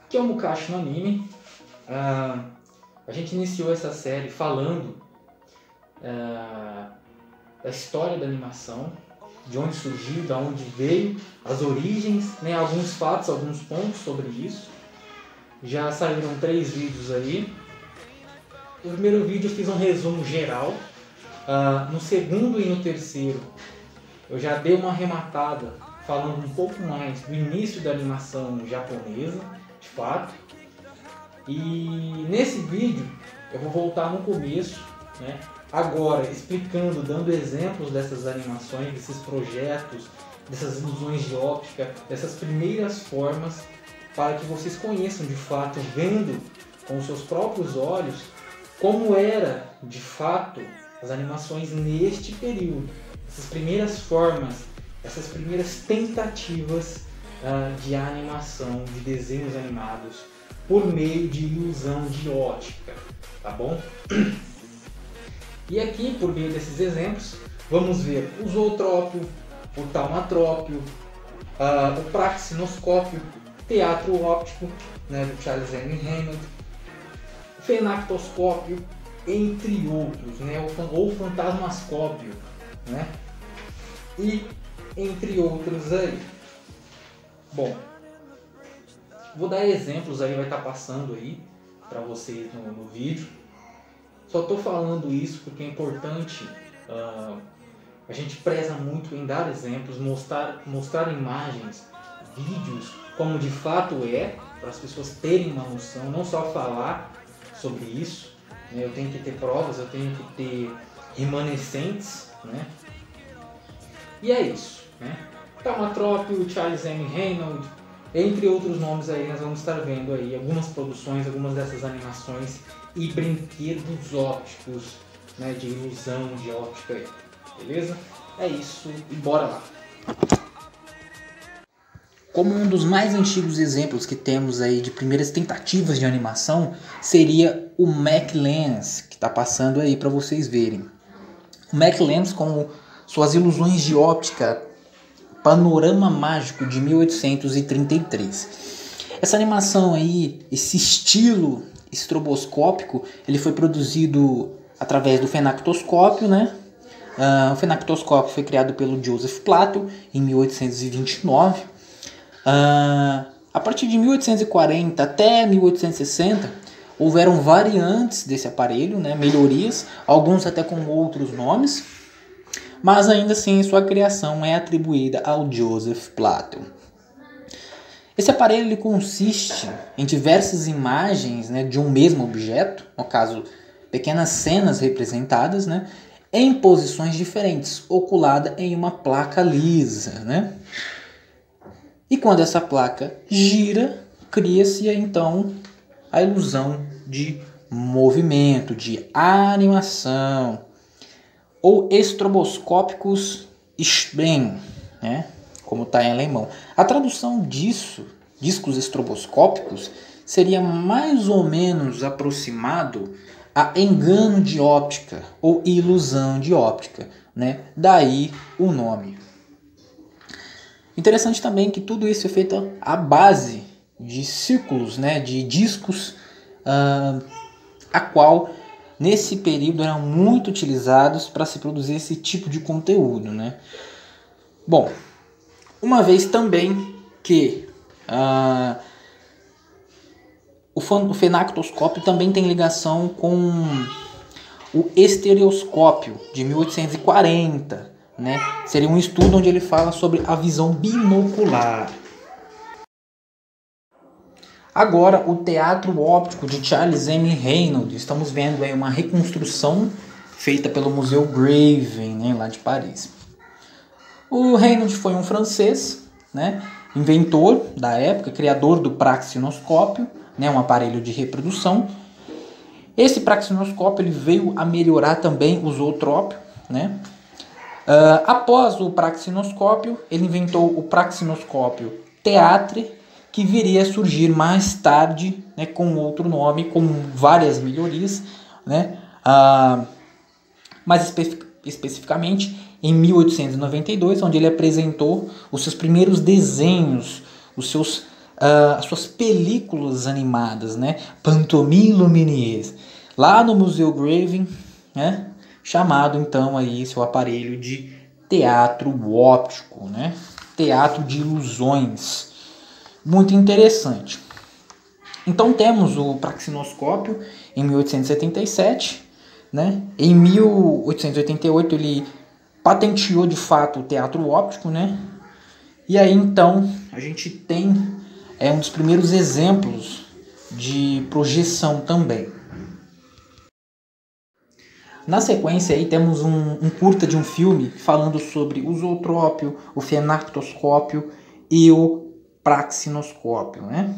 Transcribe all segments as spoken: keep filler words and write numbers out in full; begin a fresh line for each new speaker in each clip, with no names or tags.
que é o Mukashi no Anime. Uh, a gente iniciou essa série falando uh, da história da animação, de onde surgiu, de onde veio, as origens, né, alguns fatos, alguns pontos sobre isso. Já saíram três vídeos aí. No primeiro vídeo eu fiz um resumo geral. Uh, no segundo e no terceiro eu já dei uma arrematada falando um pouco mais do início da animação japonesa, de fato. E nesse vídeo eu vou voltar no começo, né? Agora explicando, dando exemplos dessas animações, desses projetos, dessas ilusões de óptica, dessas primeiras formas, para que vocês conheçam de fato, vendo com os seus próprios olhos, como era de fato as animações neste período, essas primeiras formas, essas primeiras tentativas uh, de animação, de desenhos animados por meio de ilusão de ótica, tá bom? E aqui, por meio desses exemplos, vamos ver o zootrópio, o taumatrópio, uh, o praxinoscópio, teatro óptico, né, do Charles M. Hammond, o fenactoscópio, entre outros, né, ou fantasmascópio, né, e entre outros aí. Bom, vou dar exemplos aí, vai estar passando aí para vocês no, no vídeo. Só estou falando isso porque é importante, uh, a gente preza muito em dar exemplos, mostrar, mostrar imagens, vídeos, como de fato é, para as pessoas terem uma noção, não só falar sobre isso, né? Eu tenho que ter provas, eu tenho que ter remanescentes, né? E é isso, né? Taumatrópio, Charles M. Hammond, entre outros nomes aí, nós vamos estar vendo aí algumas produções, algumas dessas animações e brinquedos ópticos, né, de ilusão de óptica aí, beleza? É isso e bora lá! Como um dos mais antigos exemplos que temos aí de primeiras tentativas de animação seria o McLens, que está passando aí para vocês verem. O McLens com suas ilusões de óptica, Panorama Mágico de mil oitocentos e trinta e três. Essa animação aí, esse estilo estroboscópico, ele foi produzido através do fenactoscópio, né? Uh, o fenactoscópio foi criado pelo Joseph Platel em mil oitocentos e vinte e nove. Uh, a partir de mil oitocentos e quarenta até mil oitocentos e sessenta, houveram variantes desse aparelho, né? Melhorias, alguns até com outros nomes, mas ainda assim sua criação é atribuída ao Joseph Platel. Esse aparelho ele consiste em diversas imagens, né, de um mesmo objeto, no caso, pequenas cenas representadas, né, em posições diferentes, oculada em uma placa lisa, né? E quando essa placa gira, cria-se então a ilusão de movimento, de animação, ou estroboscópicos Spreng, né? Como está em alemão. A tradução disso, discos estroboscópicos, seria mais ou menos aproximado a engano de óptica ou ilusão de óptica, né? Daí o nome. Interessante também que tudo isso é feito à base de círculos, né? De discos, uh, a qual nesse período eram muito utilizados para se produzir esse tipo de conteúdo, né? Bom, uma vez também que uh, o, o fenactoscópio também tem ligação com o estereoscópio de mil oitocentos e quarenta, né? Seria um estudo onde ele fala sobre a visão binocular. Agora, o teatro óptico de Charles M. Hammond. Estamos vendo aí uma reconstrução feita pelo Museu Graven, né, lá de Paris. O Hammond foi um francês, né, inventor da época, criador do praxinoscópio, né, um aparelho de reprodução. Esse praxinoscópio ele veio a melhorar também o zootrópio, né? Uh, após o praxinoscópio, ele inventou o praxinoscópio teatre, que viria a surgir mais tarde, né, com outro nome, com várias melhorias, né? Uh, mais espe- especificamente em mil oitocentos e noventa e dois, onde ele apresentou os seus primeiros desenhos, os seus
uh, as suas películas animadas, né? Pantomime Lumineuse, lá no Museu Gravin, né? Chamado então aí seu aparelho de teatro óptico, né? Teatro de ilusões. Muito interessante. Então temos o praxinoscópio em mil oitocentos e setenta e sete, né? Em mil oitocentos e oitenta e oito ele patenteou de fato o teatro óptico, né? E aí então a gente tem é, um dos primeiros exemplos de projeção também. Na sequência aí temos um, um curta de um filme falando sobre o zootrópio, o fenactoscópio e o praxinoscópio, né?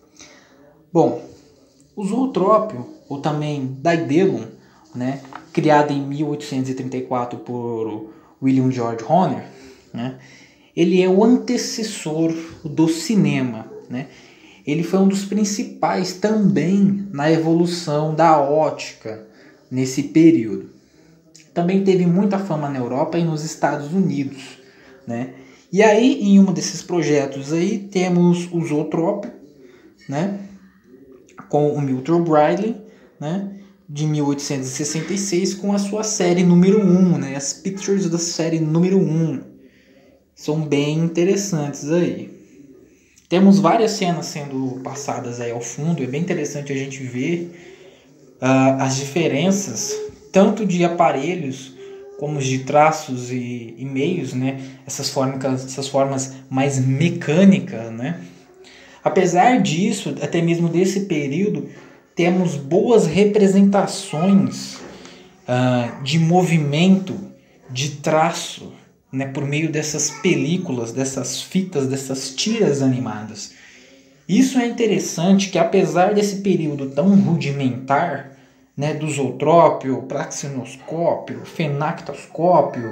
Bom, o zootrópio, ou também Daedalus, né, criado em mil oitocentos e trinta e quatro por William George Horner, né, ele é o antecessor do cinema, né? Ele foi um dos principais também na evolução da ótica nesse período. Também teve muita fama na Europa e nos Estados Unidos, né? E aí, em um desses projetos aí, temos o zootrópio, né, com o Milton Bradley, né, de mil oitocentos e sessenta e seis, com a sua série número um, né, as pictures da série número um. São bem interessantes aí. Temos várias cenas sendo passadas aí ao fundo, é bem interessante a gente ver uh, as diferenças, tanto de aparelhos como de traços e, e meios, né, essas formas, essas formas mais mecânicas, né. Apesar disso, até mesmo desse período, temos boas representações uh, de movimento, de traço, né, por meio dessas películas, dessas fitas, dessas tiras animadas. Isso é interessante que, apesar desse período tão rudimentar, né, do zootrópio, praxinoscópio, fenactoscópio,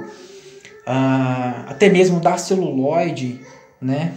uh, até mesmo da celuloide, né,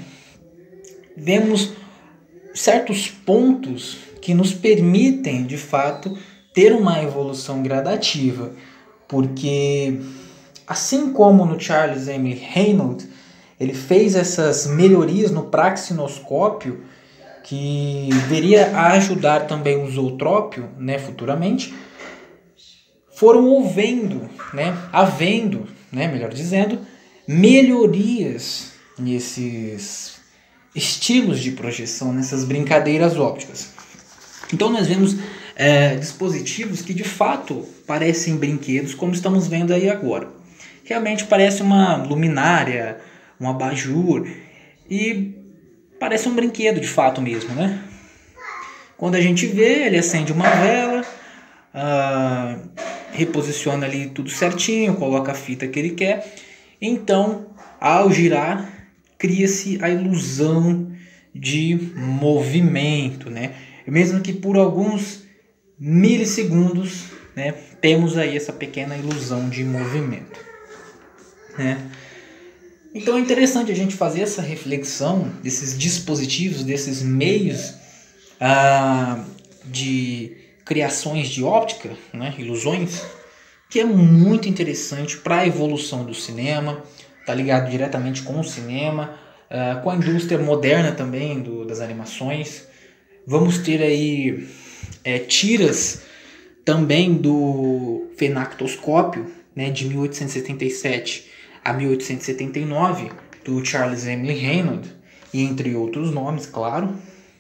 vemos certos pontos que nos permitem, de fato, ter uma evolução gradativa, porque assim como no Charles Emily Reynolds, ele fez essas melhorias no praxinoscópio, que viria a ajudar também o zootrópio, né, futuramente, foram houvendo, né, havendo, né, melhor dizendo, melhorias nesses estilos de projeção, nessas brincadeiras ópticas. Então nós vemos é, dispositivos que de fato parecem brinquedos, como estamos vendo aí agora. Realmente parece uma luminária, um abajur, e parece um brinquedo de fato mesmo, né? Quando a gente vê, ele acende uma vela, ah, reposiciona ali tudo certinho, coloca a fita que ele quer. Então, ao girar, cria-se a ilusão de movimento, né? Mesmo que por alguns milissegundos, né, temos aí essa pequena ilusão de movimento, né? Então é interessante a gente fazer essa reflexão desses dispositivos, desses meios ah, de criações de óptica, né, ilusões, que é muito interessante para a evolução do cinema, está ligado diretamente com o cinema, uh, com a indústria moderna também do, das animações. Vamos ter aí é, tiras também do fenactoscópio, né, de mil oitocentos e setenta e sete a mil oitocentos e setenta e nove, do Charles Emily Reynolds, e entre outros nomes, claro.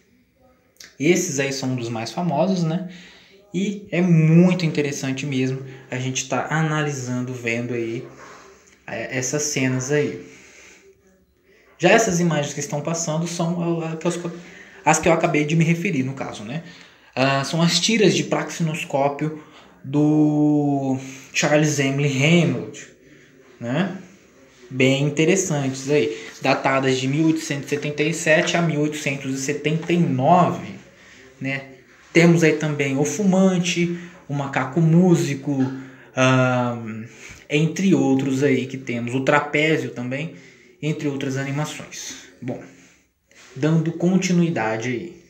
Esses aí são um dos mais famosos, né? E é muito interessante mesmo a gente estar tá analisando, vendo aí é, essas cenas aí. Já essas imagens que estão passando são as que eu acabei de me referir, no caso, né? Ah, são as tiras de praxinoscópio do Charles Emily Reynolds, né? Bem interessantes aí, datadas de mil oitocentos e setenta e sete a mil oitocentos e setenta e nove, né? Temos aí também o fumante, o macaco músico, um, entre outros aí que temos, o trapézio também, entre outras animações. Bom, dando continuidade aí.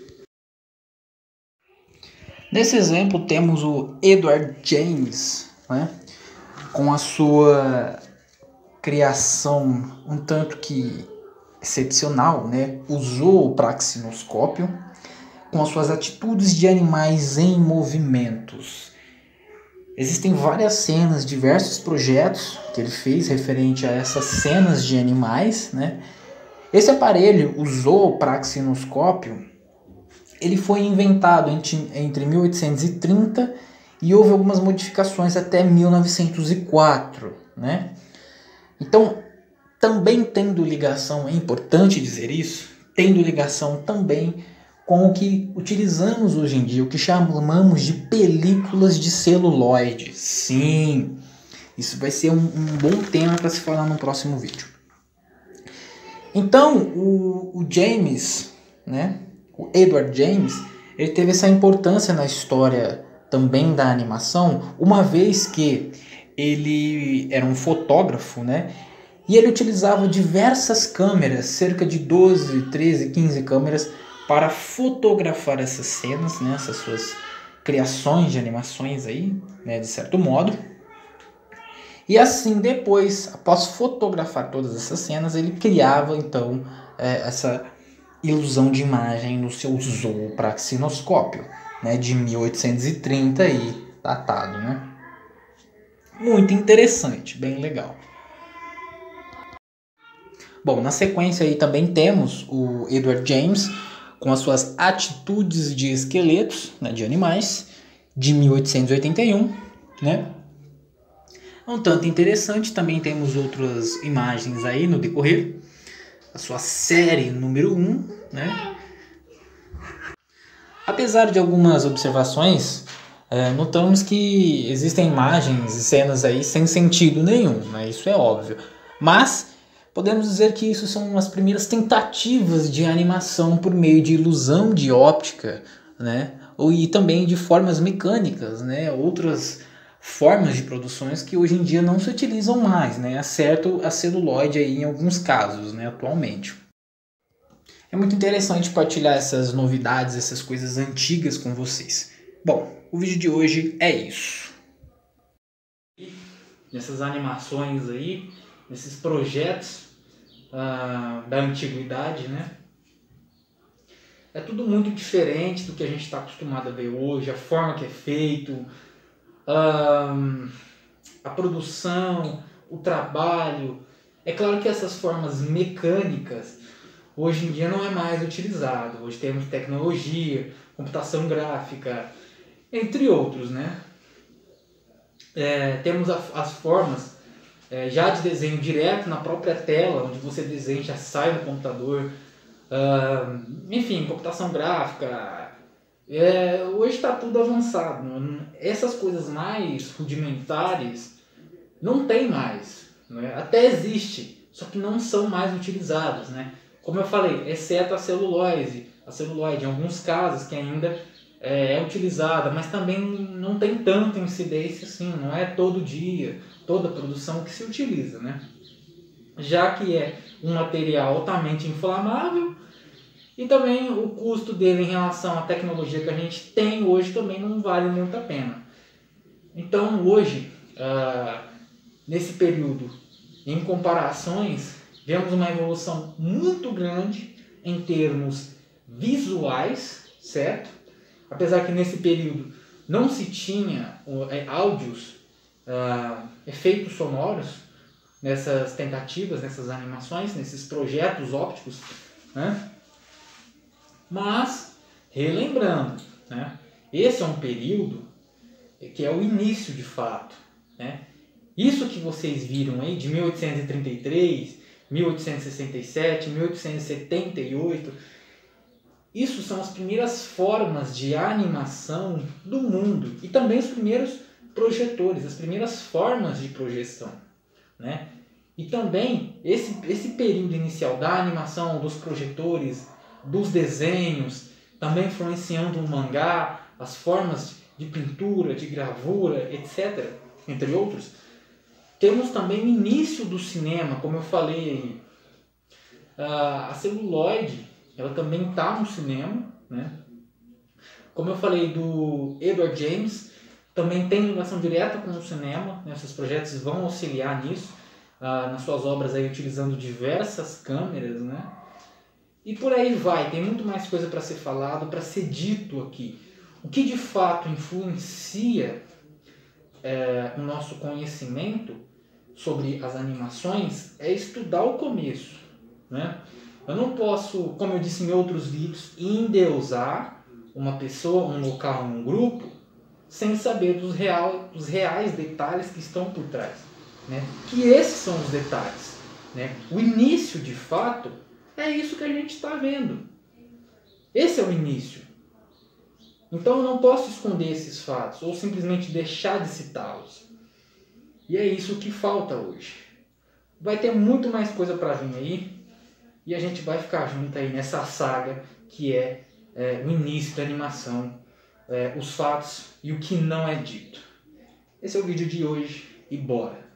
Nesse exemplo temos o Edward James, né, com a sua criação um tanto que excepcional, né? Usou o praxinoscópio com as suas atitudes de animais em movimentos. Existem várias cenas, diversos projetos que ele fez referente a essas cenas de animais, né? Esse aparelho usou o praxinoscópio. Ele foi inventado entre mil oitocentos e trinta e houve algumas modificações até mil novecentos e quatro, né? Então, também tendo ligação, é importante dizer isso, tendo ligação também com o que utilizamos hoje em dia, o que chamamos de películas de celuloide. Sim, isso vai ser um, um bom tema para se falar no próximo vídeo. Então, o, o James, né, o Edward James, ele teve essa importância na história também da animação, uma vez que ele era um fotógrafo, né, e ele utilizava diversas câmeras, cerca de doze, treze, quinze câmeras, para fotografar essas cenas, né, essas suas criações de animações aí, né, de certo modo. E assim, depois, após fotografar todas essas cenas, ele criava então é, essa ilusão de imagem no seu zoopraxinoscópio, né, de mil oitocentos e trinta aí, datado, né? Muito interessante, bem legal. Bom, na sequência aí também temos o Edward James com as suas atitudes de esqueletos, né, de animais, de mil oitocentos e oitenta e um, né? Um tanto interessante, também temos outras imagens aí no decorrer. A sua série número um, né? Apesar de algumas observações, é, notamos que existem imagens e cenas aí sem sentido nenhum, né? Isso é óbvio. Mas podemos dizer que isso são as primeiras tentativas de animação por meio de ilusão de óptica, né? E também de formas mecânicas, né? Outras formas de produções que hoje em dia não se utilizam mais, né? Exceto a celuloide aí em alguns casos, né? Atualmente. É muito interessante partilhar essas novidades, essas coisas antigas com vocês. Bom, o vídeo de hoje é isso. Nessas animações aí, nesses projetos uh, da antiguidade, né? É tudo muito diferente do que a gente está acostumado a ver hoje, a forma que é feito, uh, a produção, o trabalho. É claro que essas formas mecânicas hoje em dia não é mais utilizado. Hoje temos tecnologia, computação gráfica, entre outros, né? É, temos a, as formas é, já de desenho direto na própria tela, onde você desenha já sai no computador. Uh, enfim, computação gráfica. É, hoje está tudo avançado. Essas coisas mais rudimentares não tem mais, né? Até existe, só que não são mais utilizadas, né? Como eu falei, exceto a celulose, a celuloide, em alguns casos que ainda é, é utilizada, mas também não tem tanta incidência assim, não é todo dia, toda produção que se utiliza, né? Já que é um material altamente inflamável e também o custo dele em relação à tecnologia que a gente tem hoje também não vale muito a pena. Então hoje, ah, nesse período, em comparações, vemos uma evolução muito grande em termos visuais, certo? Apesar que nesse período não se tinha é, áudios, uh, efeitos sonoros nessas tentativas, nessas animações, nesses projetos ópticos, né? Mas, relembrando, né? Esse é um período que é o início de fato, né? Isso que vocês viram aí de mil oitocentos e trinta e três, mil oitocentos e sessenta e sete, mil oitocentos e setenta e oito, isso são as primeiras formas de animação do mundo e também os primeiros projetores, as primeiras formas de projeção, né? E também esse, esse período inicial da animação, dos projetores, dos desenhos, também influenciando o mangá, as formas de pintura, de gravura, etcétera, entre outros. Temos também o início do cinema, como eu falei, a celuloide, ela também está no cinema, né? Como eu falei do Edward James, também tem ligação direta com o cinema, né? Esses projetos vão auxiliar nisso.
ah, nas suas obras aí utilizando diversas câmeras, né? E por aí vai, tem muito mais coisa para ser falado, para ser dito aqui. O que de fato influencia é, o nosso conhecimento sobre as animações é estudar o começo, né? Eu não posso, como eu disse em outros vídeos, endeusar uma pessoa, um local, um grupo, sem saber dos, real, dos reais detalhes que estão por trás, né? Que esses são os detalhes, né? O início, de fato, é isso que a gente está vendo. Esse é o início. Então eu não posso esconder esses fatos ou simplesmente deixar de citá-los. E é isso que falta hoje. Vai ter muito mais coisa para vir aí e a gente vai ficar junto aí nessa saga que é, é o início da animação, é, os fatos e o que não é dito. Esse é o vídeo de hoje e bora!